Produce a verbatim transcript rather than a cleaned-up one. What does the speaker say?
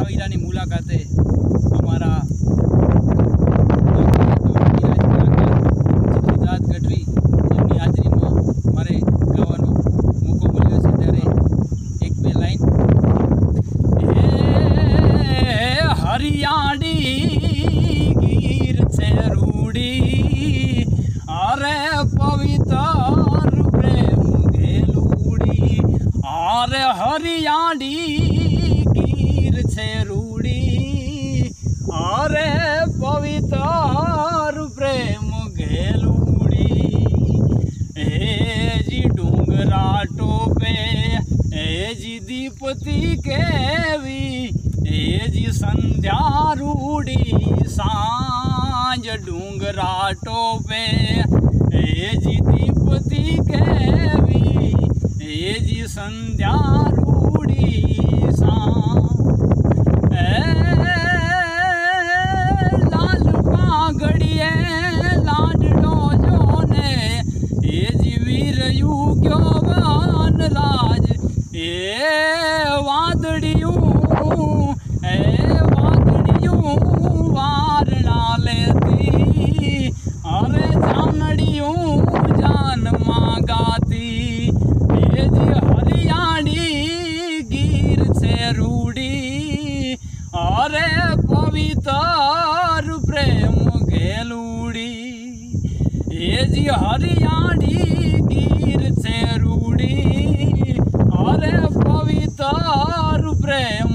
वीरानी मुलाकाते अमारा ગુજરાત ગઢવી એમની હાજરીમાં મારે ગાવાનો મોકો મળ્યો છે ત્યારે એક બે લાઈન એ હરિયાળી ગીર છે રૂડી અરે પવિત્ર પ્રેમ ઘેલુડી અરે હરિયાળી ગીર છે રૂડી અરે પવિત્ર પ્રેમ घेलूड़ी ए जी डूंगरा टोपे ए जी दीपति केवी ए जी संध्या रूड़ी सांझ डूंगरा टोपे ए जी दीपति केवी ए जी संध्या रूड़ी सांझ लाल पागड़िए वन राज ए वादड़ियों ए वादड़ियों वारणा लेती अरे जानड़ियों जान मांगाती ए जी हरियाणी गिर से रूड़ी अरे पवित्र प्रेम घेलूड़ी ए जी हरियाणी गिर से रूड़ी अरे पवित्र प्रेम